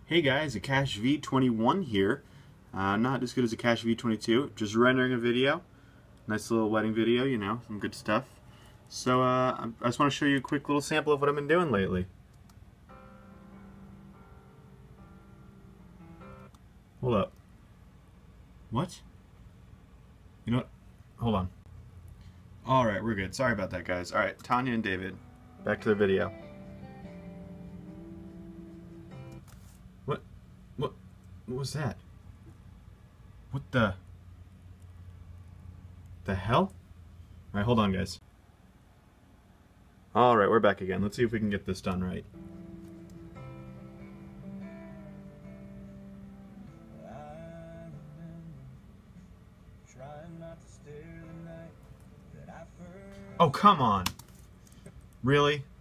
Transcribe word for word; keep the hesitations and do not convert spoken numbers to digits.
Hey guys, Akash V twenty-one here. Uh, not as good as Akash V twenty-two, just rendering a video. Nice little wedding video, you know, some good stuff. So uh, I just want to show you a quick little sample of what I've been doing lately. Hold up. What? You know what? Hold on. Alright, we're good. Sorry about that, guys. Alright, Tanya and David, back to the video. What? What? What was that? What the? The hell? Alright, hold on, guys. Alright, we're back again. Let's see if we can get this done right. Oh, come on. Really?